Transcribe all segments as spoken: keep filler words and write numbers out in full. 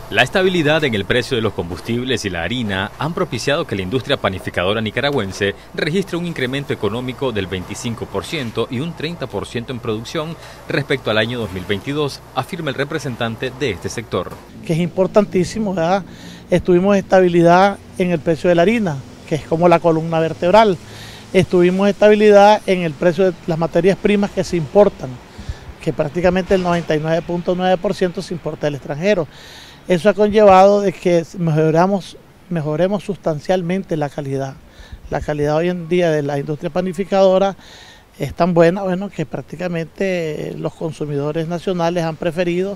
La estabilidad en el precio de los combustibles y la harina han propiciado que la industria panificadora nicaragüense registre un incremento económico del veinticinco por ciento y un treinta por ciento en producción respecto al año dos mil veintidós, afirma el representante de este sector. Que es importantísimo, ¿verdad? Estuvimos estabilidad en el precio de la harina, que es como la columna vertebral. Estuvimos estabilidad en el precio de las materias primas que se importan, que prácticamente el noventa y nueve punto nueve por ciento se importa del extranjero. Eso ha conllevado de que mejoramos, mejoremos sustancialmente la calidad. La calidad hoy en día de la industria panificadora es tan buena, bueno, que prácticamente los consumidores nacionales han preferido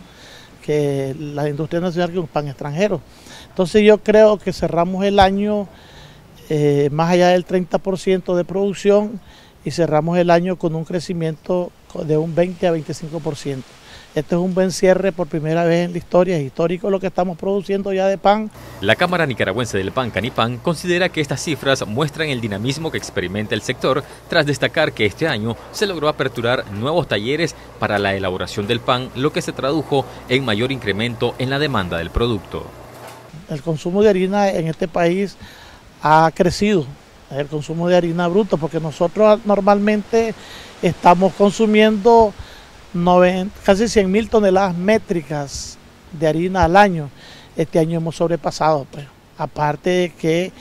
que la industria nacional que un pan extranjero. Entonces yo creo que cerramos el año eh, más allá del treinta por ciento de producción y cerramos el año con un crecimiento de un veinte a veinticinco por ciento. Este es un buen cierre por primera vez en la historia, es histórico lo que estamos produciendo ya de pan. La Cámara Nicaragüense del Pan, Canipan, considera que estas cifras muestran el dinamismo que experimenta el sector, tras destacar que este año se logró aperturar nuevos talleres para la elaboración del pan, lo que se tradujo en mayor incremento en la demanda del producto. El consumo de harina en este país ha crecido, el consumo de harina bruta, porque nosotros normalmente estamos consumiendo noventa, casi cien mil toneladas métricas de harina al año. Este año hemos sobrepasado, pues. Aparte de que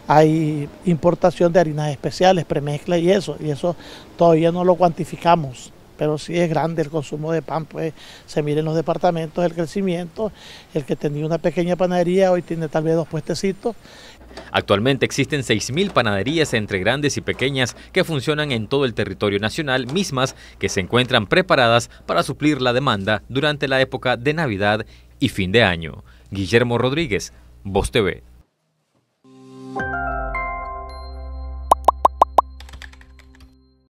hay importación de harinas especiales, premezcla y eso, y eso todavía no lo cuantificamos, pero sí es grande el consumo de pan, pues se mira en los departamentos el crecimiento. El que tenía una pequeña panadería hoy tiene tal vez dos puestecitos. Actualmente existen seis mil panaderías entre grandes y pequeñas que funcionan en todo el territorio nacional, mismas que se encuentran preparadas para suplir la demanda durante la época de Navidad y fin de año. Guillermo Rodríguez, Voz T V.